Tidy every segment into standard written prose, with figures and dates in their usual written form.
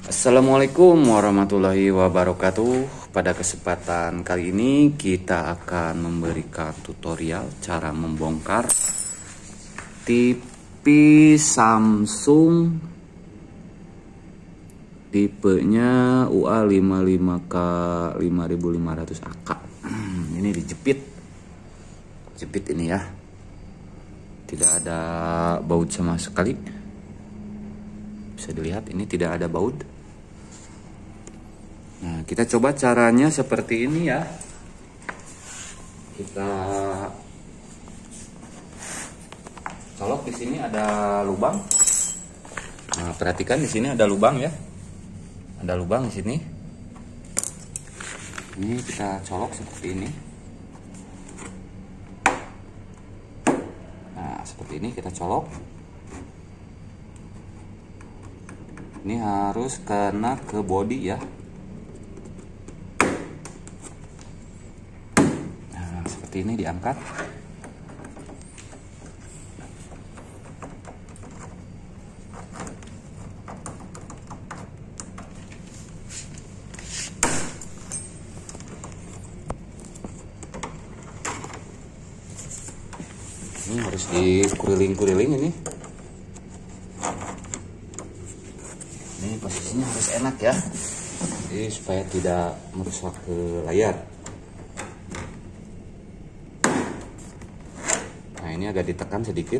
Assalamualaikum warahmatullahi wabarakatuh. Pada kesempatan kali ini kita akan memberikan tutorial cara membongkar TV Samsung tipenya UA55K 5500 AK. Ini dijepit ini ya, tidak ada baut sama sekali. Bisa dilihat ini tidak ada baut. Nah, kita coba caranya seperti ini ya. Kita colok di sini ada lubang. Nah, perhatikan di sini ada lubang ya. Ada lubang di sini. Ini kita colok seperti ini. Nah, seperti ini kita colok. Ini harus kena ke bodi ya. Seperti ini diangkat. Ini harus dikuriling-kuriling ini. Ini posisinya harus enak ya. Jadi supaya tidak merusak ke layar. Nah, ini agak ditekan sedikit.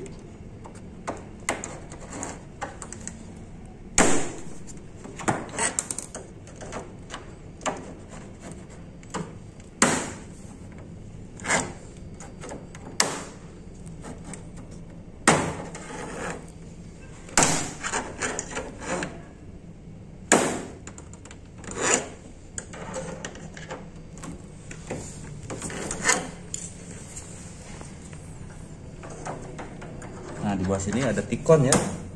Nah, di bawah sini ada tikon ya.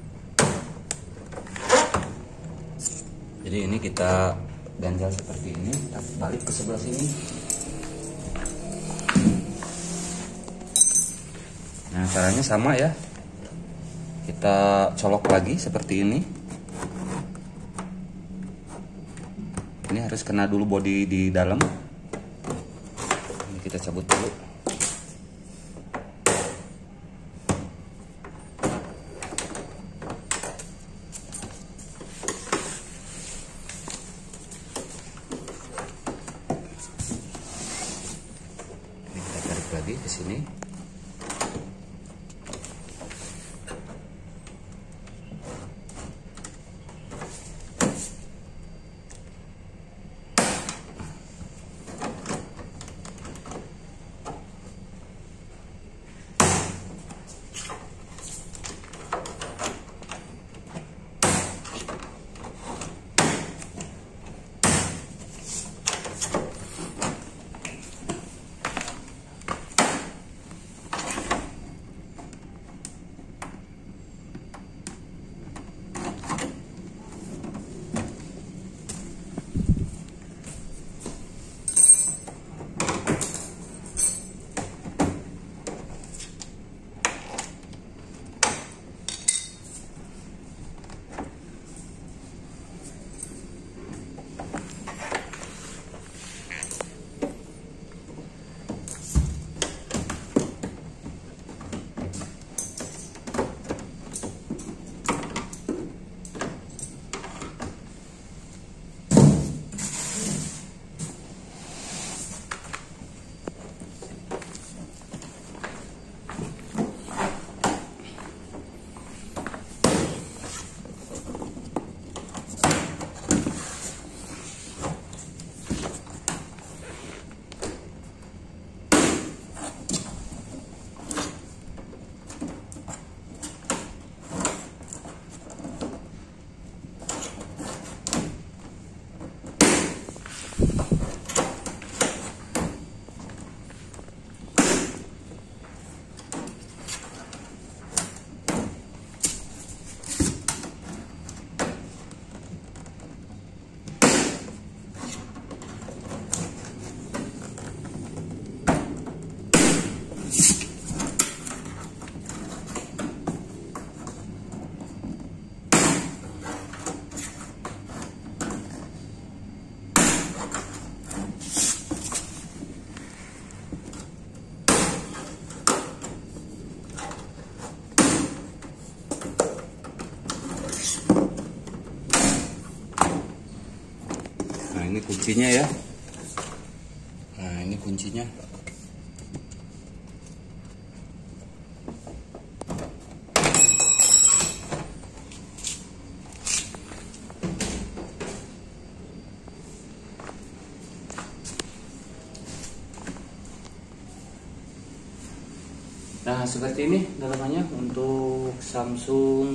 Jadi ini kita ganjal seperti ini, kita balik ke sebelah sini. Nah, caranya sama ya. Kita colok lagi seperti ini. Ini harus kena dulu bodi di dalam. Ini kita cabut dulu. Lagi ke sini. ini kuncinya ya. Nah, ini kuncinya. Nah, seperti ini dalamannya untuk Samsung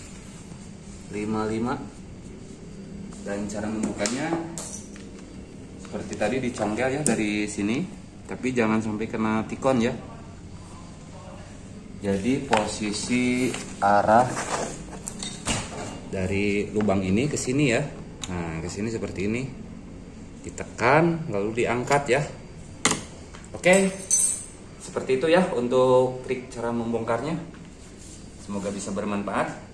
55. Dan cara membukanya seperti tadi, dicongkel ya dari sini, tapi jangan sampai kena tikon ya. Jadi posisi arah dari lubang ini ke sini ya. Nah, ke sini seperti ini. Ditekan lalu diangkat ya. Oke. Seperti itu ya untuk trik cara membongkarnya. Semoga bisa bermanfaat.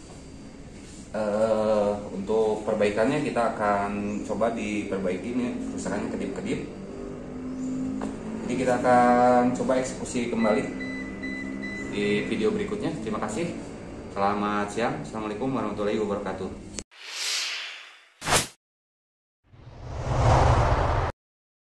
Untuk perbaikannya kita akan coba diperbaiki nih, kerusakannya kedip-kedip. Jadi kita akan coba eksekusi kembali di video berikutnya. Terima kasih. Selamat siang. Assalamualaikum warahmatullahi wabarakatuh.